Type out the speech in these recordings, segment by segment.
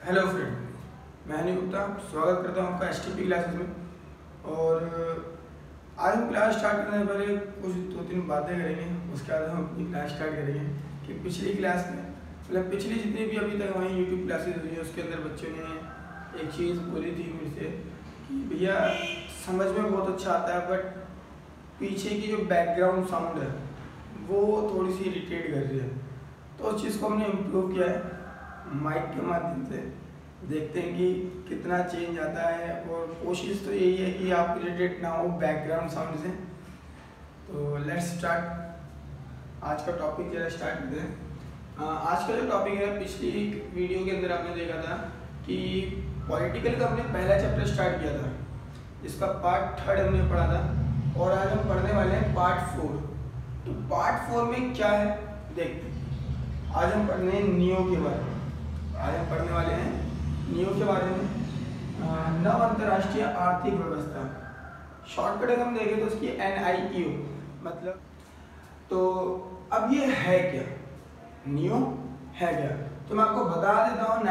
Hello friend, मैं हनी गुप्ता स्वागत करता हूँ आपका एसटीपी क्लासेस में। और आज हम क्लास स्टार्ट करने से पहले कुछ 2-3 बातें करेंगे। उसके बाद हम अपनी क्लास स्टार्ट करेंगे कि पिछली क्लास में मतलब पिछली जितनी भी अभी तक हमारी यूट्यूब क्लासेस हुई है उसके अंदर बच्चों ने एक चीज़ बोली थी मुझसे कि भैया समझ में बहुत अच्छा आता है बट पीछे की जो बैकग्राउंड साउंड है वो थोड़ी सी इरिटेट कर रही है। तो उस चीज़ को हमने इम्प्रूव किया है माइक के माध्यम से। देखते हैं कि कितना चेंज आता है और कोशिश तो यही है कि आप इरिटेट ना हो बैकग्राउंड साउंड से। तो लेट्स स्टार्ट। आज का टॉपिक जरा स्टार्ट करते हैं। आज का जो टॉपिक है पिछली वीडियो के अंदर आपने देखा था कि पॉलिटिकल का हमने पहला चैप्टर स्टार्ट किया था जिसका पार्ट 3 हमने पढ़ा था और आज हम पढ़ने वाले हैं पार्ट 4। तो पार्ट 4 में क्या है देखते हैं। आज हम पढ़ने हैं नियो के बारे में। आज हम पढ़ने वाले हैं नियो के बारे में, नव अंतर्राष्ट्रीय आर्थिक व्यवस्था। शॉर्टकट अगर हम देखें तो उसकी NIEO मतलब। तो अब ये है क्या, नियो है क्या? तो मैं आपको बता देता हूँ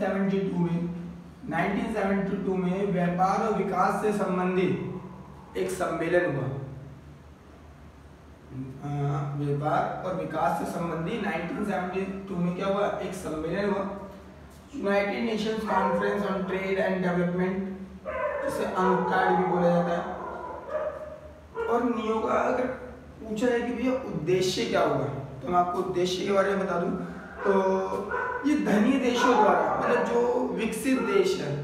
1972 में व्यापार और विकास से संबंधित एक सम्मेलन हुआ। व्यापार और विकास से संबंधित 1972 में क्या हुआ, एक सम्मेलन हुआ, United Nations conference on trade and development, जिसे UNCTAD भी बोला जाता है। और नियो का अगर पूछा जाए कि भैया उद्देश्य क्या होगा तो मैं आपको उद्देश्य के बारे में बता दूं। तो ये धनी देशों द्वारा मतलब जो विकसित देश है,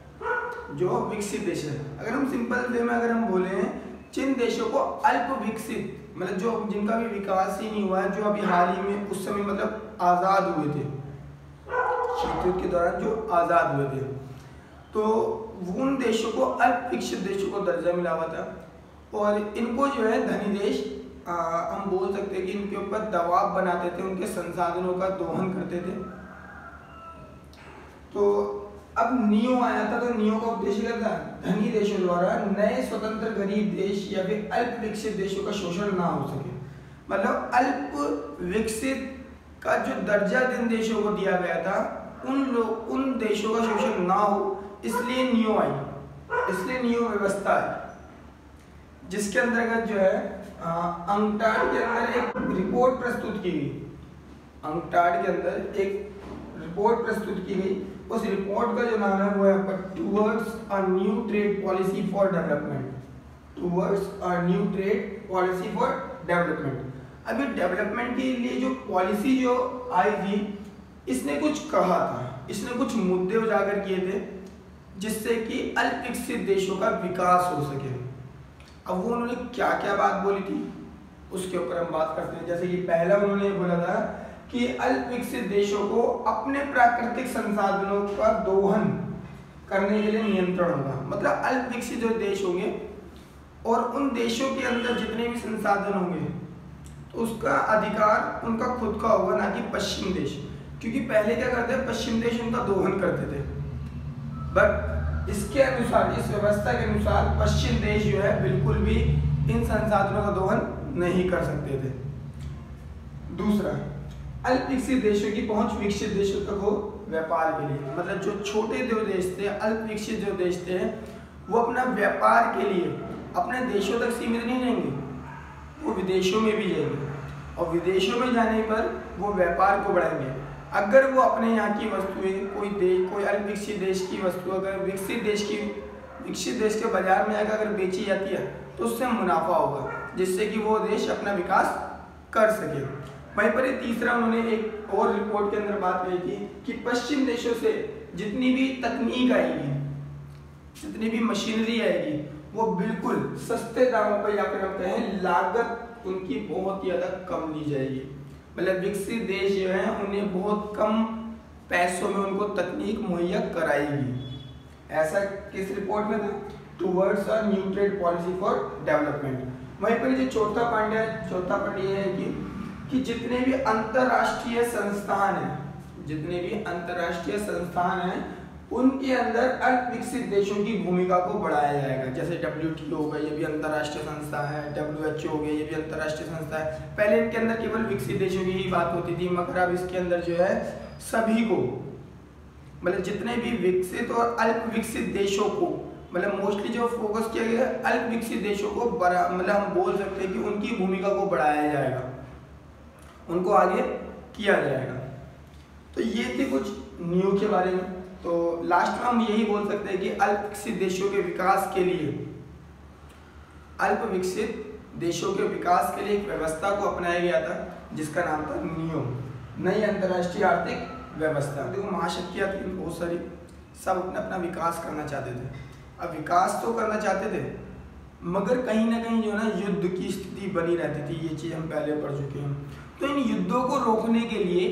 अगर हम सिंपल वे में अगर हम बोले जिन देशों को अल्प विकसित मतलब जो जिनका भी विकास ही नहीं हुआ है, जो अभी हाल ही में उस समय मतलब आज़ाद हुए थे, शीत युद्ध के दौरान जो आज़ाद हुए थे, तो उन देशों को अल्प विकसित देशों को दर्जा मिला हुआ था। और इनको जो है धनी देश हम बोल सकते हैं कि इनके ऊपर दबाव बनाते थे, उनके संसाधनों का दोहन करते थे। तो अब नियो आया था, तो नियो का उद्देश्य क्या था, धनी देशों द्वारा नए स्वतंत्र गरीब देश या फिर अल्प विकसित देशों का शोषण ना हो सके। मतलब अल्प विकसित का जो दर्जा जिन देशों को दिया गया था उन देशों का शोषण ना हो, इसलिए नियो आई, इसलिए नियो व्यवस्था आई, जिसके अंतर्गत जो है UNCTAD के अंदर एक रिपोर्ट प्रस्तुत की गई। UNCTAD के अंदर एक रिपोर्ट प्रस्तुत की गई। उस रिपोर्ट का जो नाम है वो है towards a new trade policy for development. Towards a new trade policy for development. अभी डेवलपमेंट के लिए जो पॉलिसी जो आई थी, इसने कुछ कहा था, इसने कुछ मुद्दे उजागर किए थे जिससे कि अल्प विकसित देशों का विकास हो सके। अब वो उन्होंने क्या क्या बात बोली थी उसके ऊपर हम बात करते हैं। जैसे कि पहला उन्होंने बोला था कि अल्प विकसित देशों को अपने प्राकृतिक संसाधनों का दोहन करने के लिए नियंत्रण होगा। मतलब अल्प विकसित जो देश होंगे और उन देशों के अंदर जितने भी संसाधन होंगे तो उसका अधिकार उनका खुद का होगा, ना कि पश्चिम देश। क्योंकि पहले क्या करते हैं, पश्चिम देश उनका दोहन करते थे, बट इसके अनुसार, इस व्यवस्था के अनुसार पश्चिम देश जो है बिल्कुल भी इन संसाधनों का दोहन नहीं कर सकते थे। दूसरा, अल्प विकसित देशों की पहुंच विकसित देशों तक हो व्यापार के लिए। मतलब जो छोटे जो देश थे, अल्प विकसित जो देश थे, वो अपना व्यापार के लिए अपने देशों तक सीमित नहीं रहेंगे, वो विदेशों में भी जाएंगे और विदेशों में जाने पर वो व्यापार को बढ़ाएंगे। अगर वो अपने यहाँ की वस्तुएं कोई अल्प विकसित देश की वस्तु अगर विकसित देश के बाजार में जाकर अगर बेची जाती है तो उससे मुनाफा होगा, जिससे कि वो देश अपना विकास कर सके। वहीं पर तीसरा उन्होंने एक और रिपोर्ट के अंदर बात कही थी कि पश्चिम देशों से जितनी भी तकनीक आएगी, जितनी भी मशीनरी आएगी, वो बिल्कुल सस्ते दामों पर या फिर हम कहें लागत उनकी बहुत ही ज़्यादा कम ली जाएगी। मतलब विकसित देश जो है उन्हें बहुत कम पैसों में उनको तकनीक मुहैया कराएगी। ऐसा किस रिपोर्ट में था, towards a new trade policy for development. वहीं पर जो चौथा पॉइंट ये है कि जितने भी अंतर्राष्ट्रीय संस्थान हैं उनके अंदर अल्प विकसित देशों की भूमिका को बढ़ाया जाएगा। जैसे WTO हो गया, ये भी अंतर्राष्ट्रीय संस्था है, WHO हो गया, ये भी अंतर्राष्ट्रीय संस्था है। पहले इनके अंदर केवल विकसित देशों की ही बात होती थी, मगर अब इसके अंदर जो है सभी को मतलब जितने भी विकसित और अल्प विकसित देशों को, मतलब मोस्टली जो फोकस किया गया है अल्प विकसित देशों को बड़ा, मतलब हम बोल सकते हैं कि उनकी भूमिका को बढ़ाया जाएगा, उनको आगे किया जाएगा। तो ये थे कुछ न्यू के बारे में। तो लास्ट में हम यही बोल सकते हैं कि अल्प विकसित देशों के विकास के लिए, अल्प विकसित देशों के विकास के लिए एक व्यवस्था को अपनाया गया था जिसका नाम था नियो, नई अंतर्राष्ट्रीय आर्थिक व्यवस्था। देखो महाशक्तियाँ थी बहुत सारी, सब अपना अपना विकास करना चाहते थे। अब विकास तो करना चाहते थे मगर कहीं ना कहीं जो है ना युद्ध की स्थिति बनी रहती थी, ये चीज़ हम पहले पढ़ चुके हैं। तो इन युद्धों को रोकने के लिए,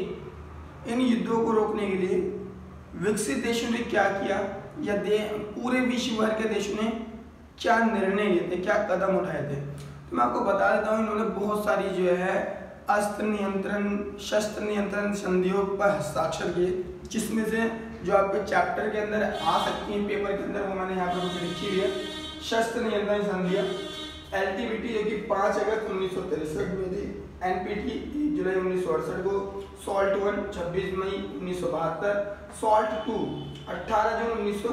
विकसित देशों ने क्या किया, या पूरे विश्व भर के देशों ने क्या निर्णय लिए थे, क्या कदम उठाए थे। तो मैं आपको बता देता हूँ, इन्होंने बहुत सारी जो है शस्त्र नियंत्रण संधियों पर हस्ताक्षर किए, जिसमें से जो आपके चैप्टर के अंदर आ सकती है पेपर के अंदर, वो मैंने यहाँ पर कुछ लिखी हुई है। शस्त्र नियंत्रण संधियाँ LTBT जो कि 5 अगस्त 1963 में थी, NPT 1 जुलाई 1968 को, SALT I 26 May 1972, SALT II 18 June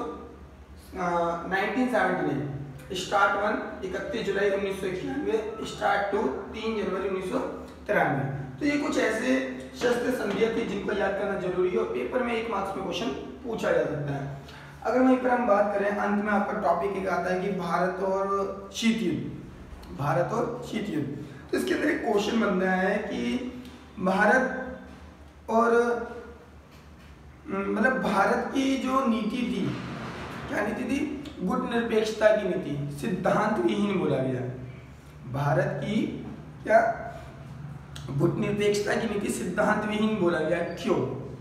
1979, START I 31 July 1991, START II 3 जनवरी 1993। तो ये कुछ ऐसे शस्त्र संधियां थी जिनको याद करना जरूरी है और पेपर में 1 मार्क्स में क्वेश्चन पूछा जा सकता है। अगर वहीं पर हम बात करें, अंत में आपका टॉपिक एक आता है कि भारत और शीत युद्ध। तो इसके अंदर एक क्वेश्चन बनता है कि भारत और मतलब भारत की जो नीति थी, क्या नीति थी? गुट निरपेक्षता की नीति, सिद्धांत विहीन बोला गया। भारत की क्या गुट निरपेक्षता की नीति सिद्धांत विहीन बोला गया, क्यों?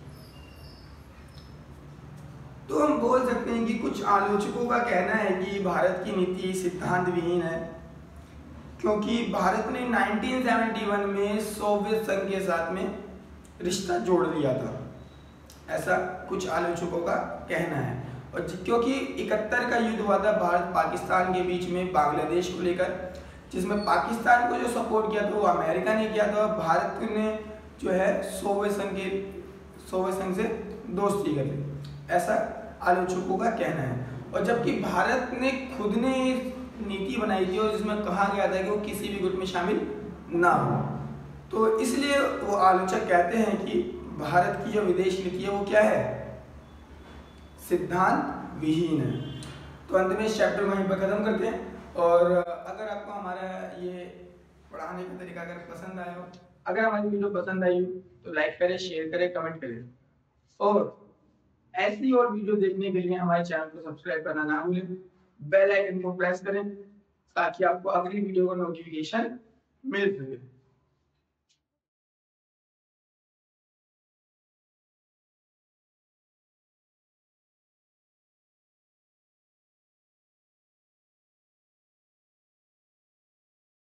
तो हम बोल सकते हैं कि कुछ आलोचकों का कहना है कि भारत की नीति सिद्धांत विहीन है क्योंकि भारत ने 1971 में सोवियत संघ के साथ में रिश्ता जोड़ लिया था, ऐसा कुछ आलोचकों का कहना है। और क्योंकि 71 का युद्ध हुआ था भारत पाकिस्तान के बीच में बांग्लादेश को लेकर, जिसमें पाकिस्तान को जो सपोर्ट किया था वो अमेरिका ने किया था, भारत ने जो है सोवियत संघ से दोस्ती कर ली, ऐसा आलोचकों का कहना है। और जबकि भारत ने खुद ने नीति बनाई थी और जिसमें कहा गया था कि वो किसी भी गुट में शामिल ना हो, तो इसलिए वो आलोचक कहते हैं कि भारत की जो विदेश नीति है वो क्या है? सिद्धांत विहीन है। तो अंत में इस चैप्टर को वहीं पर खत्म करते हैं। और अगर आपको हमारा ये पढ़ाने का तरीका अगर पसंद आया हो, अगर हमारी वीडियो पसंद आई हो तो लाइक करें, शेयर करें, कमेंट करें। और ऐसी और वीडियो देखने के लिए हमारे चैनल को सब्सक्राइब करना ना भूलें, बेल आइकन को प्रेस करें ताकि आपको अगली वीडियो का नोटिफिकेशन मिल सके।